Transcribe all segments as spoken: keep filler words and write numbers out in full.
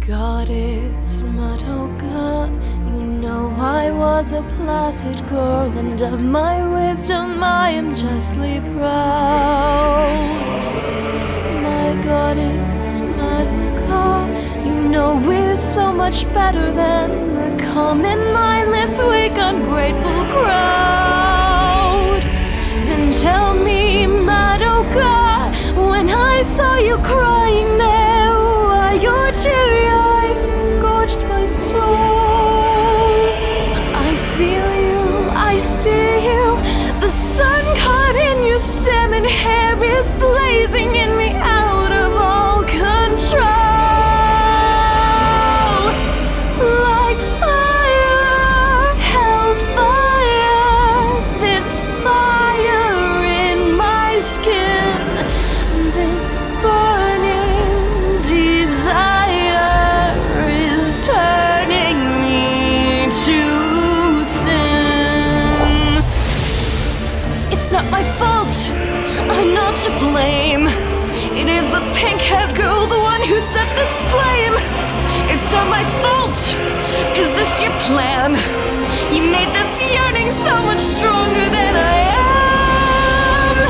Goddess Madoka, you know I was a placid girl, and of my wisdom I am justly proud. My goddess Madoka, you know we're so much better than the common, mindless, weak, ungrateful crowd. Then tell me, Madoka, when I saw you crying there, why your teary eyes scorched my soul? I feel you, I see you, the sun caught in your salmon hair is blazing in me out of all control. Like fire, hellfire, this fire in my skin, this burning desire is turning me to sin. It's not my fault, I'm not to blame. It is the pink-haired girl, the one who set this flame. It's not my fault. Is this your plan? You made this yearning so much stronger than I am.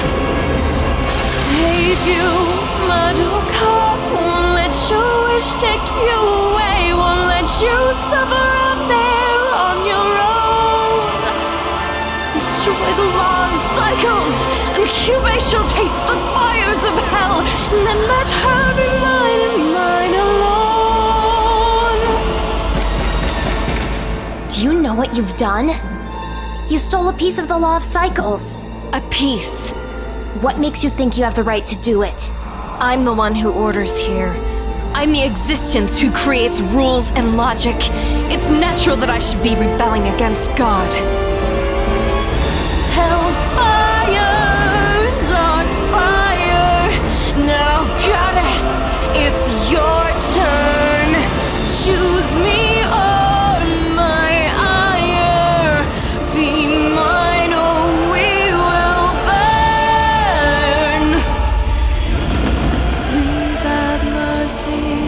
Save you, Madoka. Won't let your wish take you away. Won't let you suffer out there on your own. Destroy the law of cycles, and Cubase shall taste the fires of hell, and then let her be mine and mine alone. Do you know what you've done? You stole a piece of the law of cycles. A piece. What makes you think you have the right to do it? I'm the one who orders here. I'm the existence who creates rules and logic. It's natural that I should be rebelling against God. Hellfire, dark fire. Now, goddess, it's your turn. Choose me or my ire. Be mine or we will burn. Please have mercy